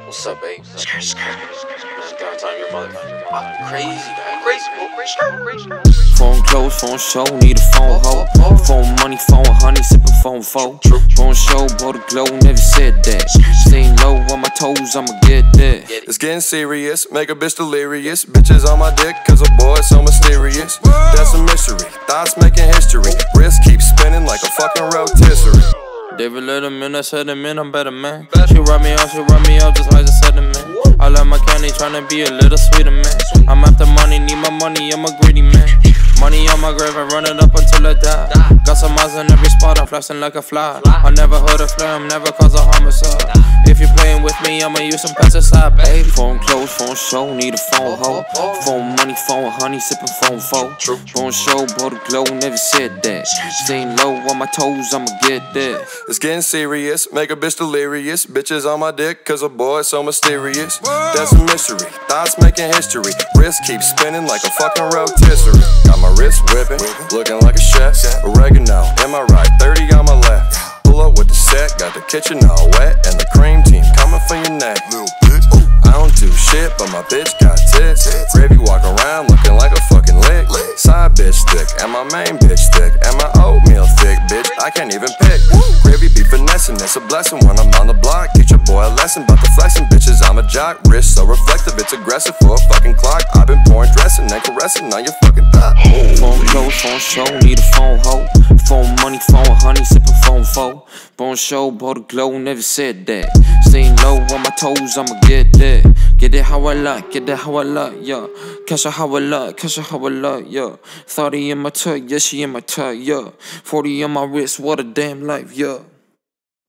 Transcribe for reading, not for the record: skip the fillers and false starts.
What's up, babe? Time your mother. Crazy, man. Crazy. Phone close, phone show, need a phone hoe. Phone money, phone honey, sippin' phone foe. Phone show, bought a glow, never said that. Staying low on my toes, I'ma get that. It's getting serious, make a bitch delirious. Bitches on my dick, cause a boy is so mysterious. That's a mystery, thoughts making history. Wrist keeps spinning like a fucking rotisserie. David Letterman, I said him in, I'm better, man. She rub me up, just like I said, man. I love my candy, tryna be a little sweeter, man. I'm after money, need my money, I'm a greedy man. Money on my grave, I run it up until I die. Got some eyes in every spot, I'm flashing like a fly. I never heard a flame, never cause a homicide. If you're playing with me, I'ma use some pesticide, babe. Phone close, phone show, need a phone hoe. Phone money, phone honey, sippin' phone foe. Phone show, bought a glow, never said that. Staying low on my toes, I'ma get that. It's getting serious, make a bitch delirious. Bitches on my dick, cause a boy is so mysterious. That's a mystery, thoughts making history. Wrist keeps spinning like a fucking rotisserie. Got my wrist whipping, looking like a chef. Oregano, in my right, 30 on my left. Pull up with the set, got the kitchen all wet. And the cream team coming for your neck. I don't do shit, but my bitch got tits. Gravy walk around looking like a fucking lick. Side bitch thick, and my main bitch thick. And my oatmeal thick, bitch, I can't even pick. Gravy be finessing, it's a blessing when I'm on the block. Teach a boy a lesson about the flexing, bitches, I'm a jock. Wrist so reflective, it's aggressive for a fucking clock. I've been pouring dressing and caressing on your fucking thought. Phone close, phone show, need a phone hoe. Phone money, phone honey, sippin' phone foe. Phone show, bought a glow, never said that. Staying low on my toes, I'ma get that. Get it how I like, get it how I like, yeah. Cash it how I like, cash it how I like, yeah. 30 in my tug, yeah, she in my tug, yeah. 40 on my wrist, what a damn life, yeah.